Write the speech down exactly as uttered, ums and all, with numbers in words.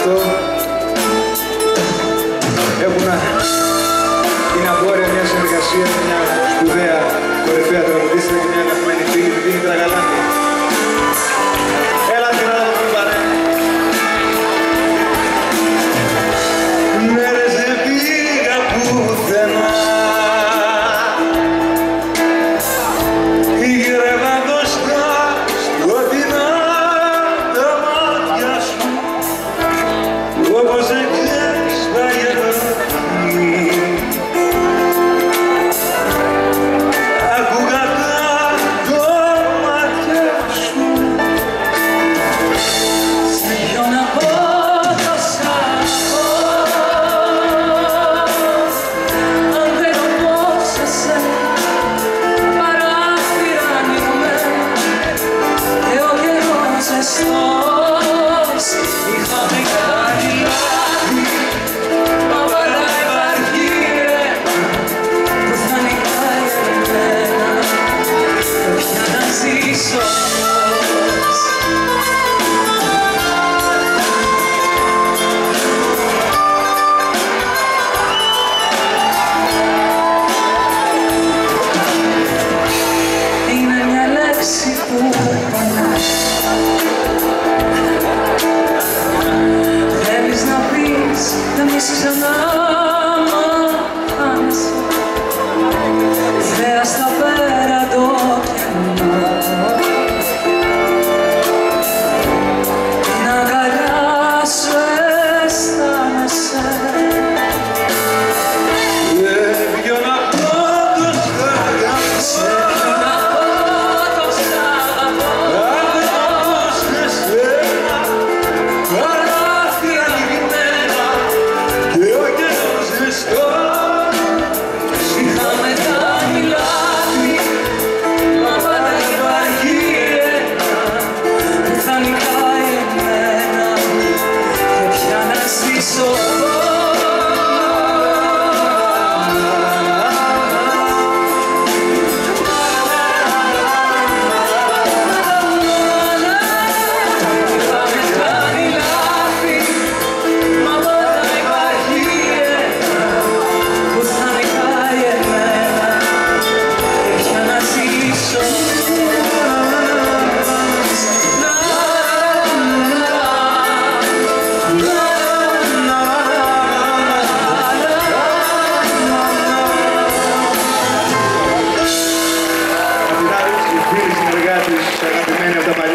αυτό έχουν, είναι απόρρια μια συνεργασία με μια σπουδαία κορυφαία τραγουδίστρια και μια αγαπημένη φίλη, την Δήμητρα Τραγαλάνη. Έλα την ώρα που είπανε. Μέρες δεν πήγα πουθενά, γυρεύα μπροστά σκοτεινά τα μάτια σου, όπως εκκλαις παγερώνει. Άκουγα τα κομμάτια σου, Σε ποιον να πω το σ' αγαπώ, αν δεν το πω σε σένα, παράθυρα ανοιγμένα και ο καιρός ζεστός. Είχαμε κάνει λάθη, μα παρά υπάρχει αίμα που θα νικάει εμένα και πια να ζήσω πώς. Είναι μια λέξη που πονάει, θέλεις να πεις εμείς ξανά μα χάνεσαι, ιδέα στα πέρα το κενό, την αγκαλιά σου αισθάνεσαι. δεν βγαίνω να πω το σ' αγαπώ. Να πω το σ' αγαπώ, Αν δεν το πω σε σένα, παράθυρα ανοιγμένα και ο καιρός ζεστός. είχαμε κάνει λάθη, μα παρά υπάρχει ένα που θα νικάει εμένα και πια να ζήσω πώς. Είχαμε κάνει λάθη, μα παρά υπάρχει ένα που θα νικάει εμένα και πια να ζήσω Απ' την άλλη, οι φίλοι συνεργάτες, αγαπημένοι από τα παλιά.